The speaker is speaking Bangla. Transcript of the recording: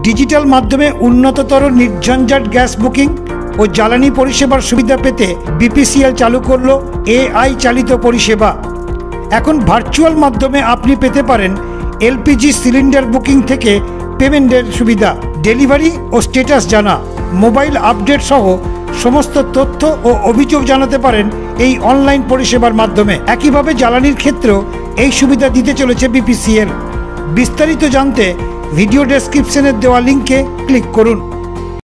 ডিজিটাল মাধ্যমে উন্নততর নির্ঝঞ্ঝাট গ্যাস বুকিং ও জ্বালানি পরিষেবার সুবিধা পেতে বিপিসিএল চালু করল এআই চালিত পরিষেবা। এখন ভার্চুয়াল মাধ্যমে আপনি পেতে পারেন এলপিজি সিলিন্ডার বুকিং থেকে পেমেন্টের সুবিধা, ডেলিভারি ও স্ট্যাটাস জানা, মোবাইল আপডেট সহ সমস্ত তথ্য ও অভিযোগ জানাতে পারেন এই অনলাইন পরিষেবার মাধ্যমে। একইভাবে জ্বালানির ক্ষেত্রেও এই সুবিধা দিতে চলেছে বিপিসিএল। বিস্তারিত জানতে ভিডিও ডেসক্রিপশনে দেওয়া লিঙ্কে ক্লিক করুন।